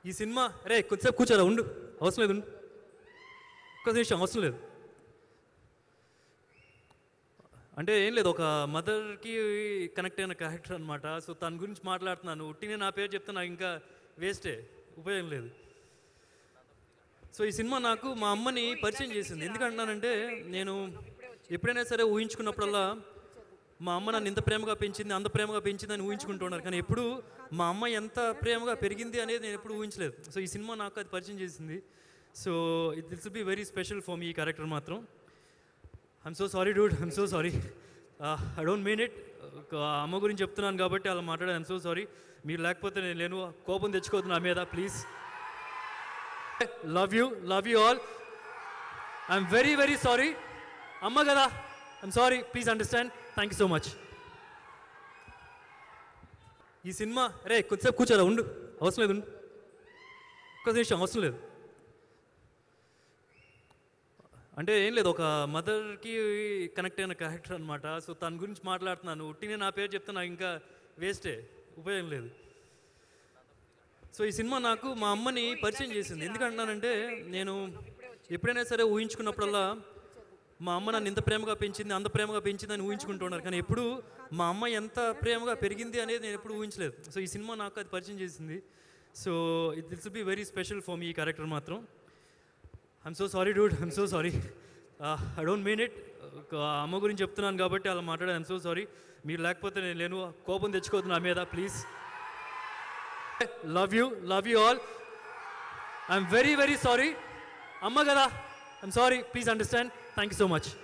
ఈ సినిమా రే కొద్దిసేపు కూర్చోరా ఉండు, అవసరం లేదు, ఉండు ఒక్క నిమిషం, అవసరం లేదు. అంటే ఏం లేదు, ఒక మదర్కి కనెక్ట్ అయిన క్యారెక్టర్ అనమాట. సో తన గురించి మాట్లాడుతున్నాను. ఉట్టినే నా పేరు చెప్తే నాకు ఇంకా వేస్టే, ఉపయోగం లేదు. సో ఈ సినిమా నాకు మా అమ్మని పరిచయం చేసింది. ఎందుకంటున్నానంటే నేను ఎప్పుడైనా సరే ఊహించుకున్నప్పుడల్లా మా అమ్మ నన్ను ఇంత ప్రేమగా పెంచింది, అంత ప్రేమగా పెంచింది అని ఊహించుకుంటున్నారు. కానీ ఎప్పుడు మా అమ్మ ఎంత ప్రేమగా పెరిగింది అనేది నేను ఎప్పుడు ఊహించలేదు. సో ఈ సినిమా నాకు అది పరిచయం చేసింది. So this will be very special for me. ఈ క్యారెక్టర్ మాత్రం I'm so sorry dude, I'm so sorry, I don't mean it. అమ్మ గురించి చెప్తున్నాను కాబట్టి అలా మాట్లాడాను. I'm so sorry. మీరు లేకపోతే నేను లేను, కోపం తెచ్చుకోవద్దు నా మీద please. Love you all. I'm very very sorry. అమ్మ కదా, I'm sorry, please understand. Thank you so much. ఈ సినిమా రే కొద్దిసేపు కూర్చోరా ఉండు, అవసరం లేదు, ఉండు ఒక్క నిమిషం, అవసరం లేదు. అంటే ఏం లేదు, ఒక మదర్కి కనెక్ట్ అయిన క్యారెక్టర్ అనమాట. సో తన గురించి మాట్లాడుతున్నాను. ఉట్టినే నా పేరు చెప్తే నాకు ఇంకా వేస్టే, ఉపయోగం లేదు. సో ఈ సినిమా నాకు మా అమ్మని పరిచయం చేసింది. ఎందుకంటున్నానంటే నేను ఎప్పుడైనా సరే ఊహించుకున్నప్పుడల్లా మా అమ్మ నన్ను ఇంత ప్రేమగా పెంచింది, అంత ప్రేమగా పెంచింది అని ఊహించుకుంటున్నారు. కానీ ఎప్పుడు మా అమ్మ ఎంత ప్రేమగా పెరిగింది అనేది నేను ఎప్పుడు ఊహించలేదు. సో ఈ సినిమా నాకు అది పరిచయం చేసింది. So this will be very special for me. ఈ క్యారెక్టర్ మాత్రం I'm so sorry dude, I'm so sorry, I don't mean it. అమ్మ గురించి చెప్తున్నాను కాబట్టి అలా మాట్లాడాను. I'm so sorry. మీరు లేకపోతే నేను లేను, కోపం తెచ్చుకోవద్దు నా మీద please. Love you all. I'm very very sorry. అమ్మ కదా, I'm sorry, please understand. Thank you so much.